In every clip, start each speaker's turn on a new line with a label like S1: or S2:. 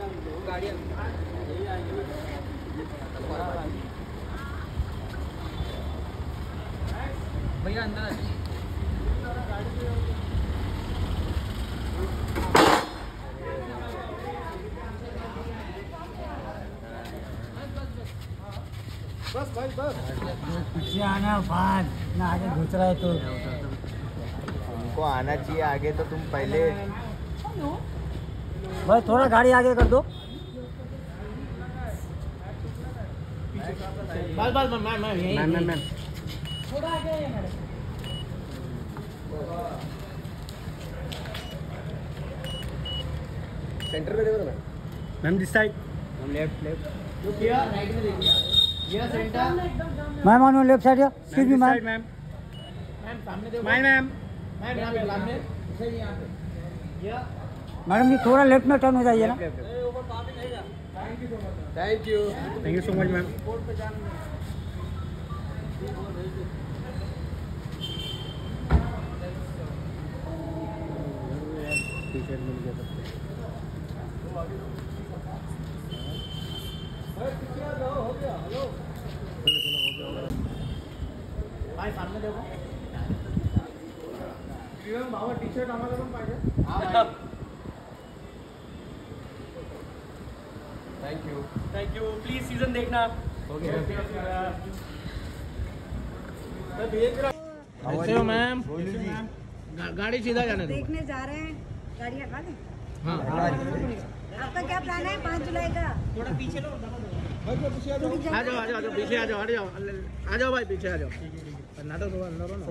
S1: भैया अंदर
S2: बस भाई बस
S3: पीछे आना बाद ना आगे घुस रहा है तो
S2: तुमको आना चाहिए आगे तो तुम पहले
S3: बस थोड़ा गाड़ी आगे कर दो।
S1: बस बस मैम
S3: थोड़ा आगे
S2: सेंटर में देखो ना
S1: मैम दिस साइड
S2: हम लेफ्ट लेफ्ट
S1: राइट में देखिए ये centre
S3: ma'am on left side excuse me ma'am
S1: ma'am सामने देखो मैम मैम यहाँ पे सामने यहाँ पे ये
S3: मैडम जी थोड़ा लेफ्ट में टर्न हो जाइए ना।
S2: Thank you
S1: so much ma'am. भाई सामने देखो बाबा टी शर्ट आम्हाला पण पाहिजे। थैंक यू प्लीज सीजन देखना। कैसे हो मैम? गाड़ी सीधा जाने दो।
S4: देखने जा रहे हैं, गाड़ी हटा दें।
S1: हाँ
S4: आपका क्या प्लान है 5 जुलाई का?
S1: थोड़ा पीछे लो।
S4: थोड़ी जल्दी-
S1: आ जाओ पीछे आ जाओ आ जाओ भाई पीछे आ जाओ। नाटक होगा अंदर हो ना।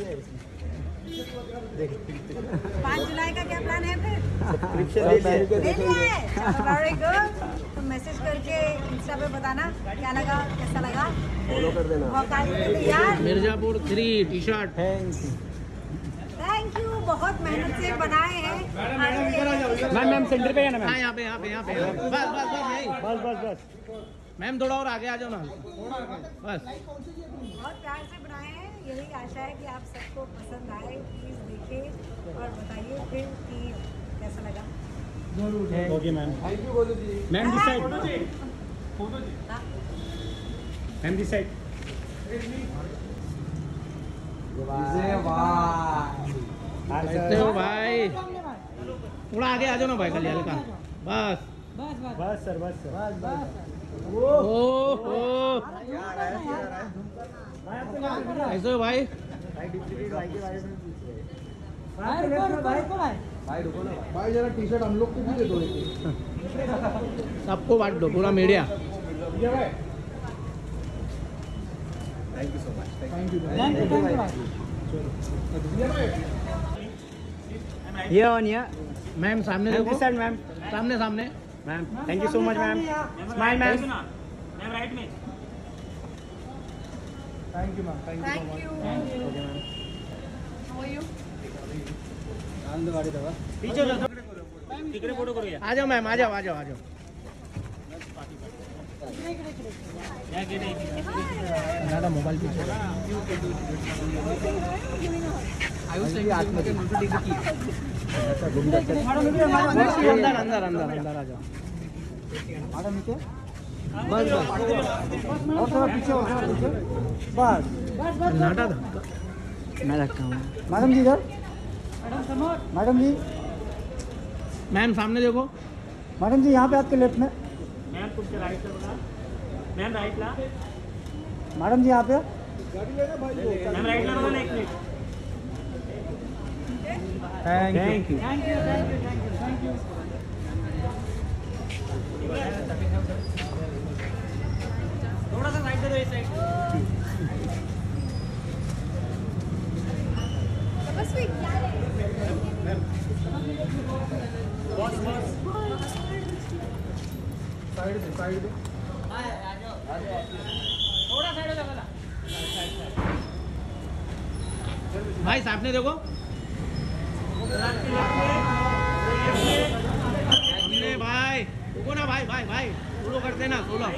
S4: 5 जुलाई का क्या प्लान है फिर?
S2: सब्सक्रिप्शन
S4: ले लिया है? Very good. तो मैसेज करके इंस्टा पे बताना क्या लगा, कैसा लगा।
S2: फॉलो कर देना।
S4: मौका देते यार।
S1: Mirzapur 3 T-shirt.
S4: Thank you, बहुत मेहनत से बनाए हैं।
S1: मैम सेंटर पे है ना मैम? हाँ यहाँ पे बस यही बस मैम थोड़ा और आगे आ जाओ ना बस।
S4: बहुत प्यार से बनाए हैं, यही आशा है कि आप सबको पसंद आए। प्लीज देखें और बताइए फिर कि कैसा लगा।
S1: Okay ma'am.
S2: Thank you Golu ji.
S1: Ma'am this side ma'am this side. कैसे हो भाई? थोड़ा आगे आ जाओ ना भाई खाली हल्का बस सर बस ओहो कैसे हो भाई?
S2: भाई जरा टी शर्ट हम लोग को भी दे दो।
S1: सबको बांट दो पूरा media.
S2: Thank you so much. Thank you
S3: ये ऑन या
S1: मैम सामने देखो मैम सामने ma'am thank you so much ma'am. Smile ma'am.
S2: Thank you ma'am.
S4: Thank you. How are you?
S1: तिकडे फोटो करूया। आ जाओ मैम आ जाओ दादा मोबाईल पीछे अंदर आ जाओ।
S3: बस और थोड़ा पीछे बस
S1: नाटा धक्का
S3: मैं रखता हूँ। मैडम जी इधर मैडम जी
S1: मैम सामने देखो।
S3: मैडम जी यहाँ पे आपके लेफ्ट में।
S1: मैम तुमसे राइट ला मैम राइट ला
S3: मैडम जी यहाँ पे
S1: मैम राइट ला ना एक मिनट।
S3: Thank you.
S1: थोड़ा सा साइड दे दो इस साइड।
S2: साइड दे।
S1: थोड़ा साइड हो जाओ भाई सामने देखो। हमने भाई रुको ना भाई सोलो करते ना सोलो।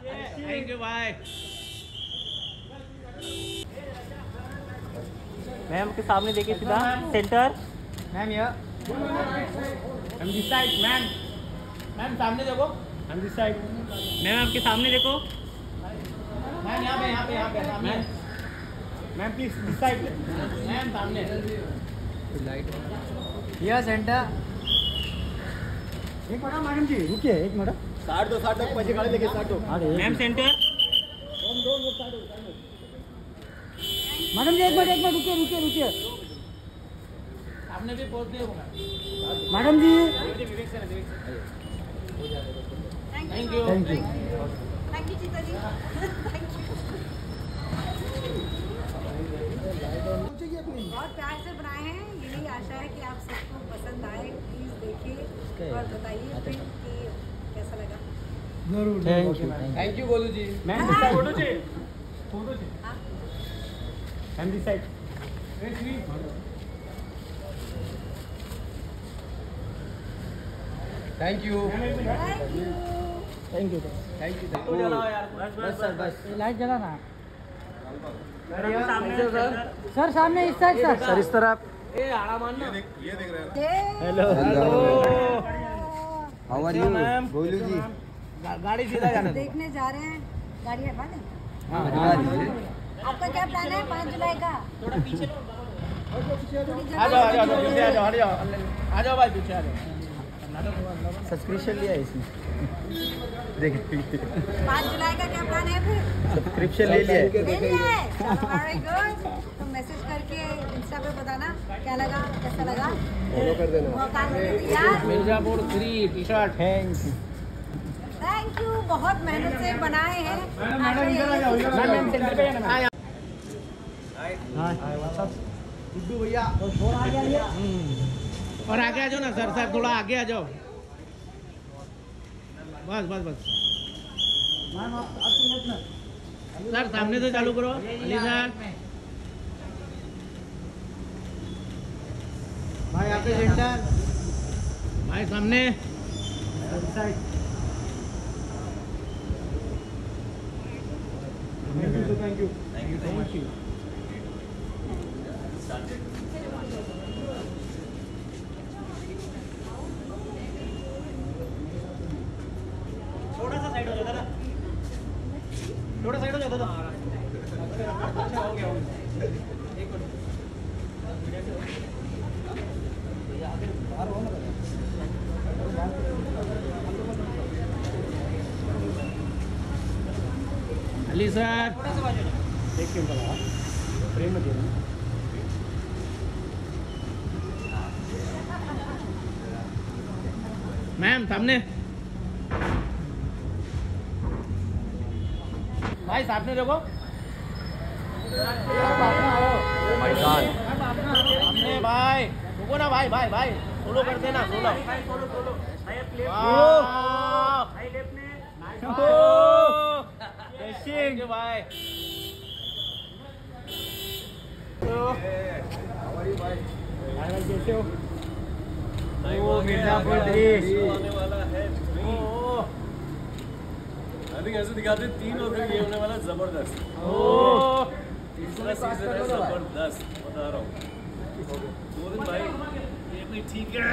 S1: थैंक यू भाई। मैम के सामने देखिए सीधा सेंटर। मैम यहाँ ma'am this side. Ma'am ma'am सामने देखो। Ma'am this side. मैम आपके सामने देखो। मैम यहाँ पे सामने। Ma'am please this side. Ma'am सामने।
S3: यहाँ सेंटर। एक मिनट मैडम जी रुकिए, एक मिनट।
S2: 60 तक पैसे काढे लेके 60
S1: मैम सेंटर।
S3: मैडम जी एक मिनट रुकिए।
S1: सामने भी पोज दिए होगा।
S3: Madam ji
S1: thank you.
S3: Thank you.
S4: Thank you जीता जी। Thank you. बहुत प्यार से बनाए हैं, यही आशा है कि आप सबको पसंद आए। प्लीज देखिए और बताइए फिर कि कैसा लगा।
S3: Thank you Bolu ji.
S1: Ma'am this side. Photo चाहिए।
S4: हाँ?
S1: Ma'am this side.
S3: Thank you.
S4: Thank you.
S1: तो जलाओ यार।
S3: बस सर बस। लाइट जला ना
S1: सामने
S3: सर, सामने इस साइड सर इस तरफ।
S1: ए आड़ा मानना।
S2: Hello how are you
S1: ma'am.
S2: Bolu ji
S1: गाड़ी सीधा जाने दो।
S4: देखने जा रहे हैं, गाड़ी हटवा दें।
S2: हाँ
S4: आपका क्या प्लान है 5 जुलाई का?
S1: थोड़ा पीछे लो।
S4: थोड़ी
S1: आ जाओ पीछे आ जाओ हट जाओ। आ जाओ भाई पीछे आ जाओ।
S2: सब्सक्रिप्शन लिया है इसने देख
S4: 5 जुलाई का क्या प्लान है फिर?
S2: सब्सक्रिप्शन ले लिया है
S4: ले लिया है? चलो वेरी गुड। तो मैसेज करके इंस्टा पे बताना क्या लगा, कैसा लगा।
S2: फॉलो कर देना
S4: मौका मिले तो यार।
S1: Mirzapur 3 T-shirt.
S2: Thank you
S4: thank you, बहुत मेहनत से बनाए हैं।
S1: मैम सेंटर पे आना।
S2: गुड्डू भैया
S1: और आगे आ जाओ ना सर। सर थोड़ा आगे आ जाओ। बस
S3: मैम आप आपको लेफ्ट में।
S1: सर सामने से चालू करो। अली सर
S3: भाई आपके सेंटर।
S1: भाई सामने।
S3: Side. Thank you so much.
S1: थोड़ा सा साइड हो जाता ना। थोड़ा साइड हो जाता था। अच्छा हो गया। अली सर एक क्यों लगा फ्रेम में दे। मैम सामने। भाई सामने देखो। सामने भाई रुको ना। भाई सोलो कर देना। सोलो भाई। कैसे हो?
S2: मिर्जापुर
S5: ऐसे दिखाते 3 और फिर ये होने वाला जबरदस्त। तीसरा सीजन है जबरदस्त, बता रहा हूँ। गोविंद भाई ये भी ठीक है।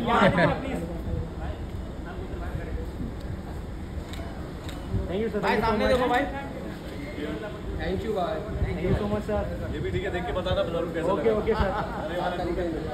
S1: Thank you sir. भाई सामने देखो भाई।
S3: थैंक यू भाई।
S1: Thank you so much sir.
S5: ये भी ठीक है, देख के बताना जरूर कैसा
S1: ओके
S5: लगा।
S1: Okay sir.
S5: अरे वाला ठीक है।